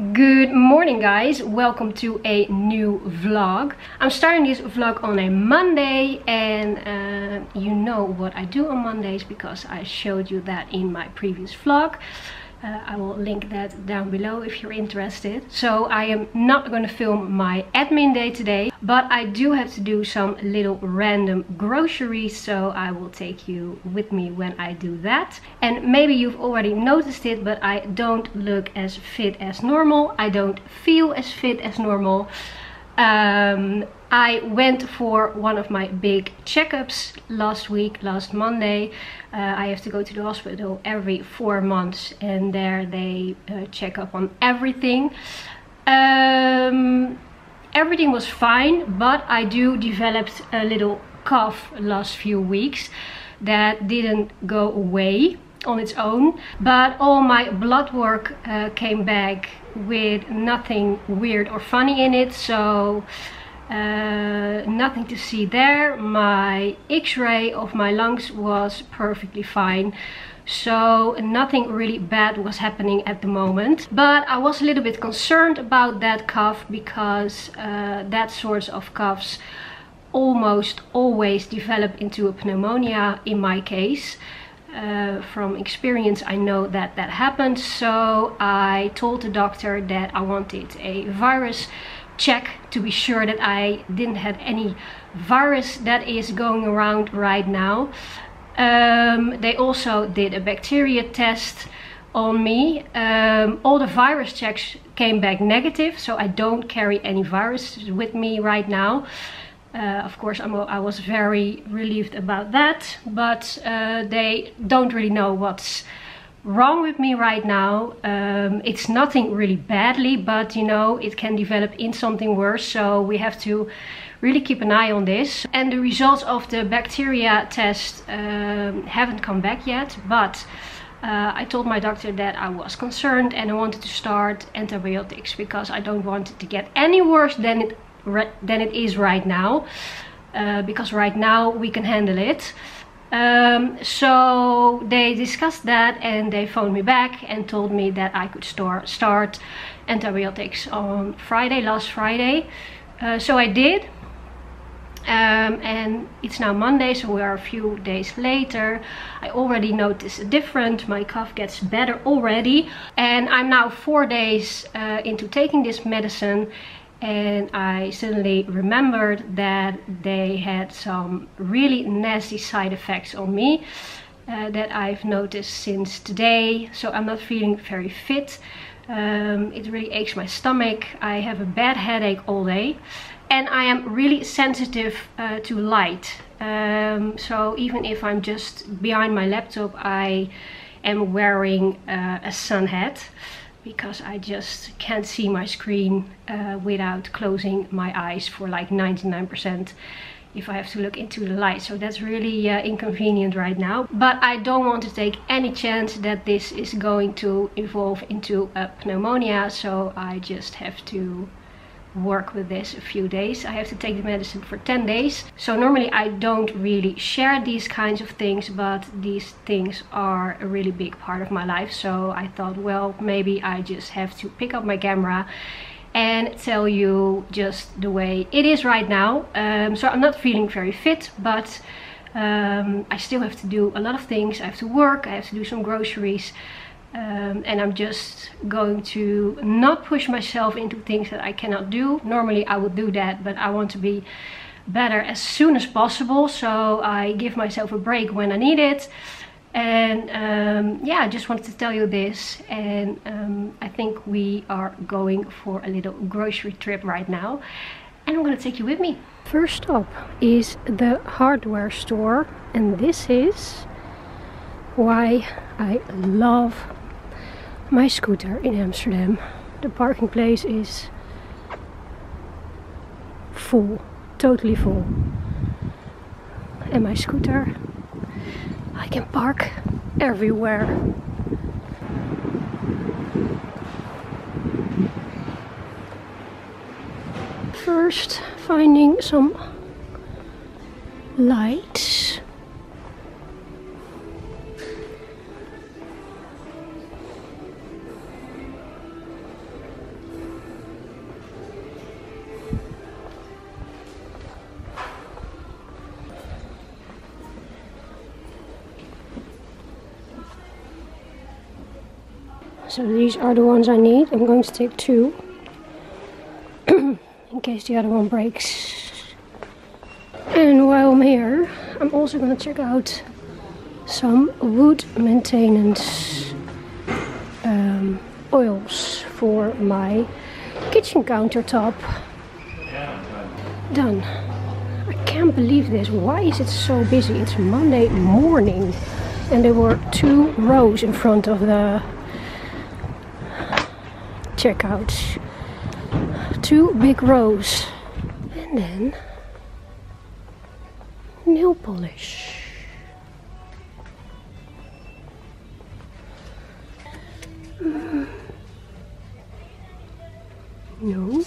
Good morning guys, welcome to a new vlog. I'm starting this vlog on a Monday and you know what I do on Mondays because I showed you that in my previous vlog. I will link that down below if you're interested. So I am not going to film my admin day today, but I do have to do some little random groceries, so I will take you with me when I do that. And maybe you've already noticed it, but I don't look as fit as normal. I don't feel as fit as normal. I went for one of my big checkups last Monday. I have to go to the hospital every 4 months and there they check up on everything. Everything was fine, but I developed a little cough last few weeks that didn't go away on its own, but all my blood work came back with nothing weird or funny in it, so nothing to see there. My X-ray of my lungs was perfectly fine, so nothing really bad was happening at the moment. But I was a little bit concerned about that cough because that sort of coughs almost always develop into a pneumonia in my case. From experience I know that that happens, so I told the doctor that I wanted a virus check to be sure that I didn't have any virus that is going around right now. They also did a bacteria test on me. All the virus checks came back negative, so I don't carry any virus with me right now. Of course, I was very relieved about that, but they don't really know what's wrong with me right now. It's nothing really badly, but you know, it can develop in something worse, so we have to really keep an eye on this. And the results of the bacteria test haven't come back yet, but I told my doctor that I was concerned and I wanted to start antibiotics because I don't want it to get any worse than it is right now, because right now we can handle it. So they discussed that and they phoned me back and told me that I could start antibiotics on last Friday. So I did, and it's now Monday, so we are a few days later. I already noticed a difference. My cough gets better already, and I'm now 4 days into taking this medicine. And I suddenly remembered that they had some really nasty side effects on me that I've noticed since today. So I'm not feeling very fit. It really aches my stomach. I have a bad headache all day. And I am really sensitive to light. So even if I'm just behind my laptop, I am wearing a sun hat, because I just can't see my screen without closing my eyes for like 99% if I have to look into the light. So that's really inconvenient right now. But I don't want to take any chance that this is going to evolve into a pneumonia, so I just have to work with this a few days. I have to take the medicine for 10 days. So normally I don't really share these kinds of things, but these things are a really big part of my life. So I thought, well, maybe I just have to pick up my camera and tell you just the way it is right now. So I'm not feeling very fit, but I still have to do a lot of things. I have to work, I have to do some groceries. And I'm just going to not push myself into things that I cannot do. Normally I would do that, but I want to be better as soon as possible, so I give myself a break when I need it. And yeah, I just wanted to tell you this. And I think we are going for a little grocery trip right now, and I'm going to take you with me. First up is the hardware store, and this is why I love my scooter in Amsterdam. The parking place is full, totally full. And my scooter, I can park everywhere. First, finding some lights. So these are the ones I need. I'm going to take 2 in case the other one breaks. And while I'm here, I'm also going to check out some wood maintenance oils for my kitchen countertop. Done. I can't believe this. Why is it so busy? It's Monday morning and there were 2 rows in front of the checkout. 2 big rows. And then nail polish. No.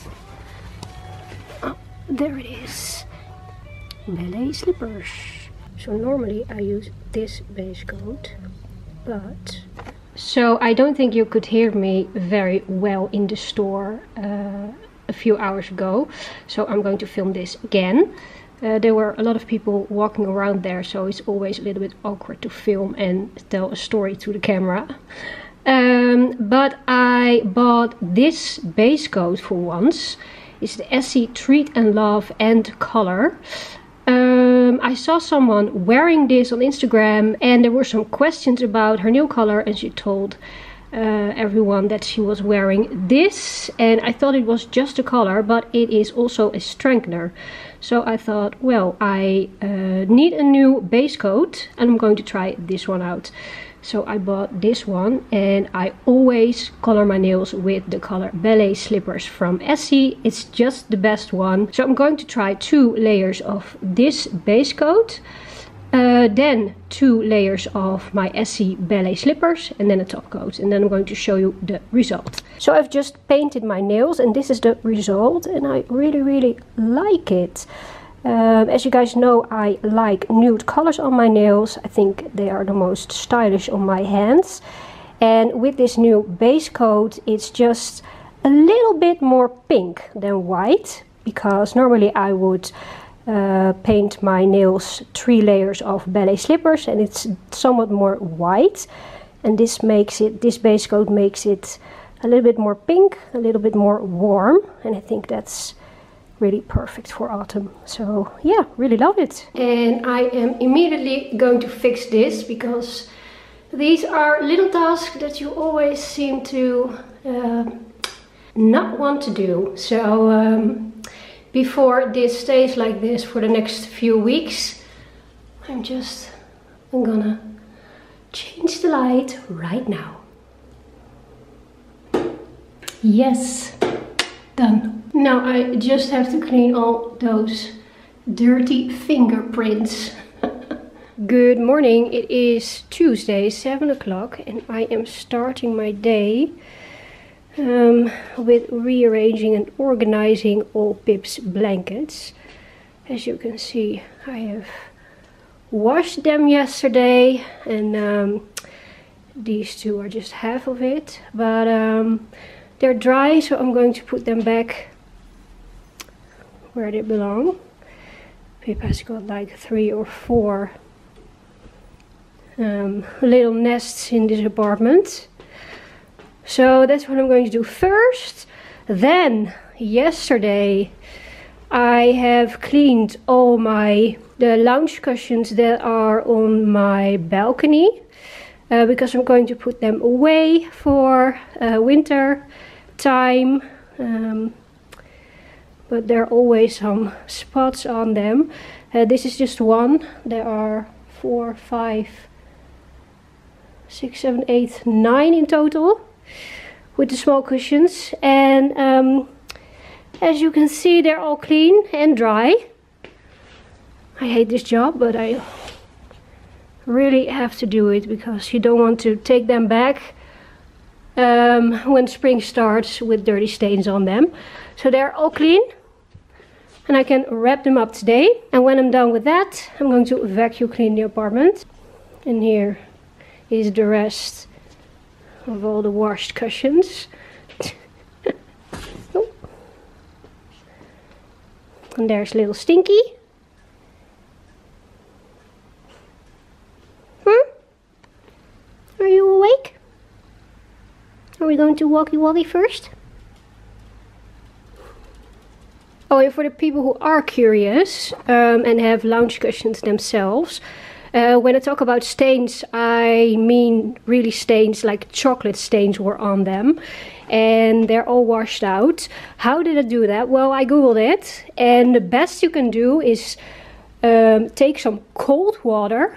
Oh, there it is. Ballet slippers. So normally I use this base coat, but so I don't think you could hear me very well in the store a few hours ago. So I'm going to film this again. There were a lot of people walking around there, so it's always a little bit awkward to film and tell a story to the camera. But I bought this base coat for once. It's the Essie Treat and Love and Color. I saw someone wearing this on Instagram and there were some questions about her nail color, and she told everyone that she was wearing this, and I thought it was just a color, but it is also a strengthener. So I thought, well, I need a new base coat and I'm going to try this one out. So I bought this one, and I always color my nails with the color Ballet Slippers from Essie. It's just the best one. So I'm going to try 2 layers of this base coat, then 2 layers of my Essie Ballet Slippers, and then a top coat. And then I'm going to show you the result. So I've just painted my nails and this is the result, and I really like it. As you guys know, I like nude colors on my nails. I think they are the most stylish on my hands. And with this new base coat, it's just a little bit more pink than white. Because normally I would paint my nails 3 layers of ballet slippers, and it's somewhat more white. And this base coat makes it a little bit more pink, a little bit more warm. And I think that's really perfect for autumn. So yeah, really love it. And I am immediately going to fix this, because these are little tasks that you always seem to not want to do. So before this stays like this for the next few weeks, I'm gonna change the light right now. Yes, done. Now I just have to clean all those dirty fingerprints. Good morning, it is Tuesday, 7 o'clock, and I am starting my day with rearranging and organizing all Pip's blankets. As you can see, I have washed them yesterday, and these 2 are just half of it, but they're dry, so I'm going to put them back where they belong. Pip has got like 3 or 4 little nests in this apartment. So that's what I'm going to do first. Then yesterday I have cleaned all the lounge cushions that are on my balcony, because I'm going to put them away for winter time. But there are always some spots on them. This is just one. There are 4, 5, 6, 7, 8, 9 in total with the small cushions. And as you can see, they're all clean and dry. I hate this job, but I really have to do it, because you don't want to take them back when spring starts with dirty stains on them. So they're all clean and I can wrap them up today. And when I'm done with that, I'm going to vacuum clean the apartment. And here is the rest of all the washed cushions. Oh. And there's little Stinky. Are you awake? we going to walkie walkie first? Oh, and for the people who are curious and have lounge cushions themselves, when I talk about stains, I mean really stains, like chocolate stains were on them. And they're all washed out. How did I do that? Well, I googled it, and the best you can do is take some cold water,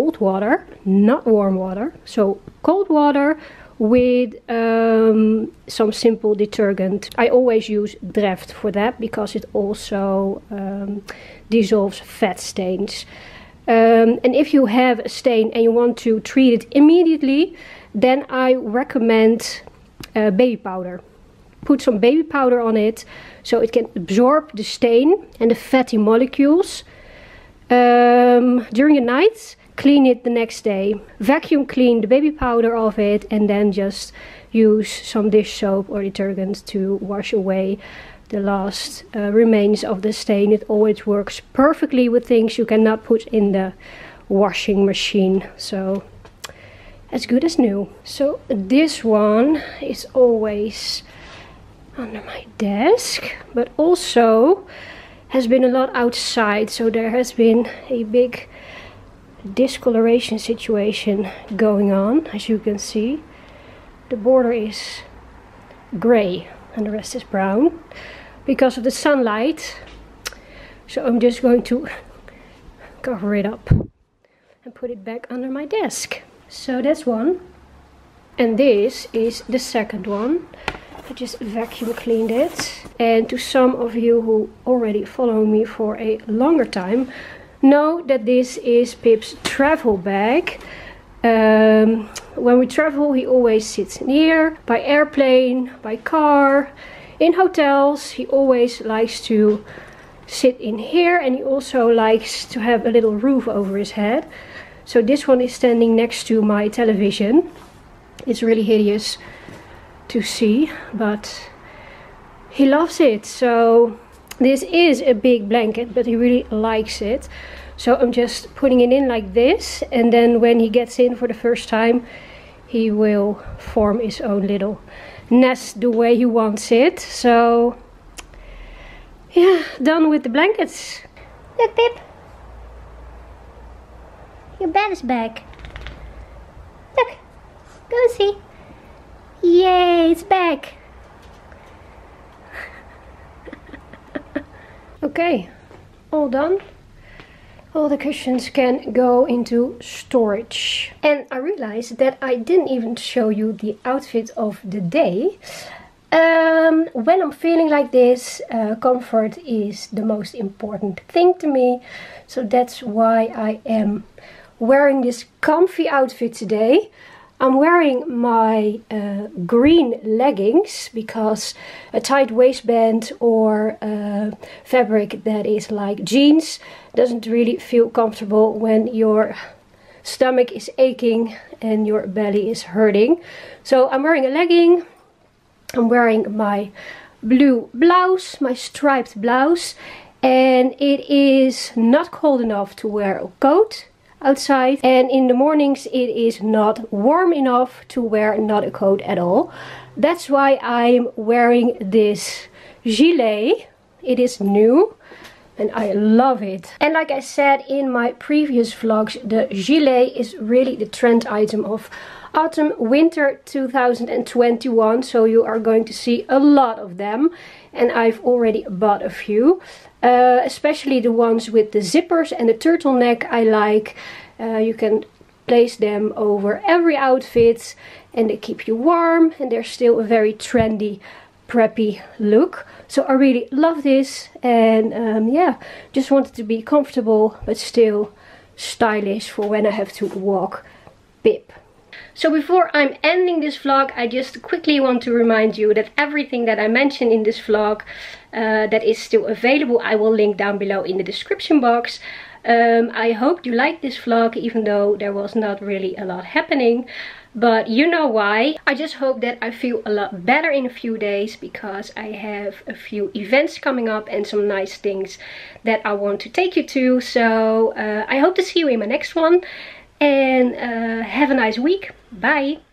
not warm water, so cold water with some simple detergent. I always use Dreft for that because it also dissolves fat stains. And if you have a stain and you want to treat it immediately, then I recommend baby powder. Put some baby powder on it so it can absorb the stain and the fatty molecules during the night. Clean it the next day. Vacuum clean the baby powder off it, and then just use some dish soap or detergent to wash away the last remains of the stain. It always works perfectly with things you cannot put in the washing machine. So as good as new. So this one is always under my desk, but also has been a lot outside, so there has been a big discoloration situation going on. As you can see, the border is gray and the rest is brown because of the sunlight. So I'm just going to cover it up and put it back under my desk. So that's one, and this is the second one. I just vacuum cleaned it, and to some of you who already follow me for a longer time know that this is Pip's travel bag. When we travel, he always sits in here, by airplane, by car, in hotels. He always likes to sit in here, and he also likes to have a little roof over his head. So this one is standing next to my television. It's really hideous to see, but he loves it. So this is a big blanket, but he really likes it. So I'm just putting it in like this, and then when he gets in for the first time, he will form his own little nest the way he wants it. So yeah, done with the blankets. Look, Pip. Your bed is back. Look, go see. Yay, it's back. Okay, all done. All the cushions can go into storage. And I realized that I didn't even show you the outfit of the day. When I'm feeling like this, comfort is the most important thing to me. So that's why I am wearing this comfy outfit today. I'm wearing my green leggings because a tight waistband or fabric that is like jeans doesn't really feel comfortable when your stomach is aching and your belly is hurting. So I'm wearing a legging. I'm wearing my blue blouse, my striped blouse, and it is not cold enough to wear a coat outside, and in the mornings it is not warm enough to wear not a coat at all. That's why I'm wearing this gilet. It is new and I love it. And like I said in my previous vlogs, the gilet is really the trend item of autumn winter 2021, so you are going to see a lot of them, and I've already bought a few. Especially the ones with the zippers and the turtleneck I like. You can place them over every outfit and they keep you warm, and they're still a very trendy, preppy look. So I really love this, and yeah, just wanted to be comfortable but still stylish for when I have to walk Pip. So before I'm ending this vlog, I just quickly want to remind you that everything that I mentioned in this vlog that is still available, I will link down below in the description box. I hope you liked this vlog, even though there was not really a lot happening. But you know why. I just hope that I feel a lot better in a few days, because I have a few events coming up and some nice things that I want to take you to. So I hope to see you in my next one. And have a nice week. Bye.